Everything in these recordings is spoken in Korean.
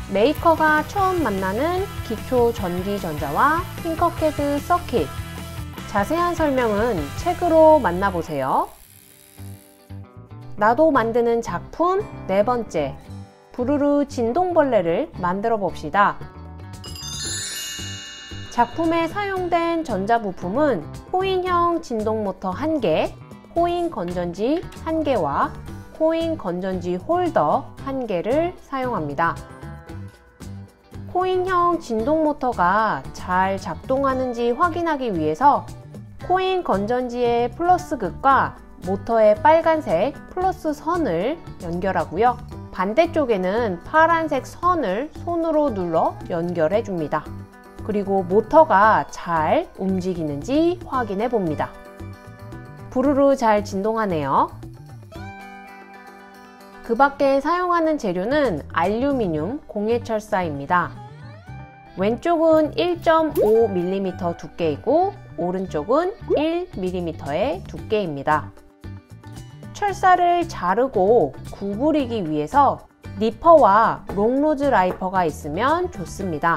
메이커가 처음 만나는 기초 전기전자와 팅커캐드 서킷. 자세한 설명은 책으로 만나보세요. 나도 만드는 작품 4번째. 부르르 진동벌레를 만들어 봅시다. 작품에 사용된 전자부품은 코인형 진동모터 1개, 코인 건전지 1개와 코인 건전지 홀더 1개를 사용합니다. 코인형 진동모터가 잘 작동하는지 확인하기 위해서 코인 건전지의 플러스 극과 모터의 빨간색 플러스 선을 연결하고요. 반대쪽에는 파란색 선을 손으로 눌러 연결해 줍니다. 그리고 모터가 잘 움직이는지 확인해 봅니다. 부르르 잘 진동하네요. 그 밖에 사용하는 재료는 알루미늄 공예철사입니다. 왼쪽은 1.5mm 두께이고 오른쪽은 1mm의 두께입니다. 철사를 자르고 구부리기 위해서 니퍼와 롱노즈 라이퍼가 있으면 좋습니다.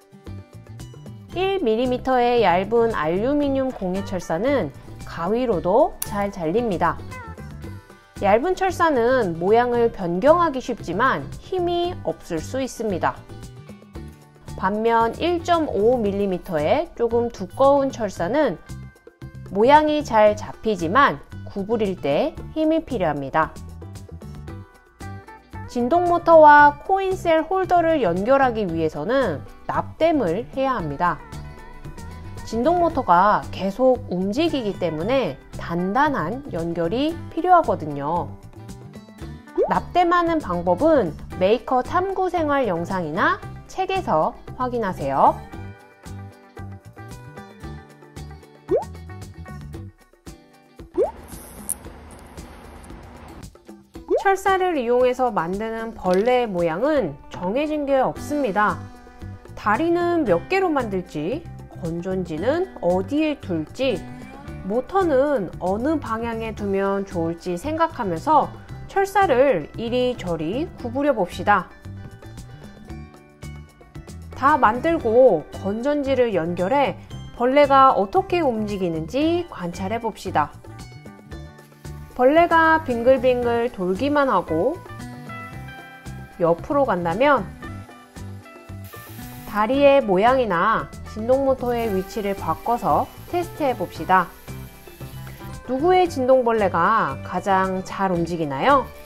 1mm의 얇은 알루미늄 공예철사는 가위로도 잘 잘립니다. 얇은 철사는 모양을 변경하기 쉽지만 힘이 없을 수 있습니다. 반면 1.5mm의 조금 두꺼운 철사는 모양이 잘 잡히지만 구부릴 때 힘이 필요합니다. 진동모터와 코인셀 홀더를 연결하기 위해서는 납땜을 해야 합니다. 진동모터가 계속 움직이기 때문에 단단한 연결이 필요하거든요. 납땜하는 방법은 메이커 탐구생활 영상이나 책에서 확인하세요. 철사를 이용해서 만드는 벌레의 모양은 정해진 게 없습니다. 다리는 몇 개로 만들지, 건전지는 어디에 둘지, 모터는 어느 방향에 두면 좋을지 생각하면서 철사를 이리저리 구부려 봅시다. 다 만들고 건전지를 연결해 벌레가 어떻게 움직이는지 관찰해 봅시다. 벌레가 빙글빙글 돌기만 하고 옆으로 간다면 다리의 모양이나 진동모터의 위치를 바꿔서 테스트해 봅시다. 누구의 진동벌레가 가장 잘 움직이나요?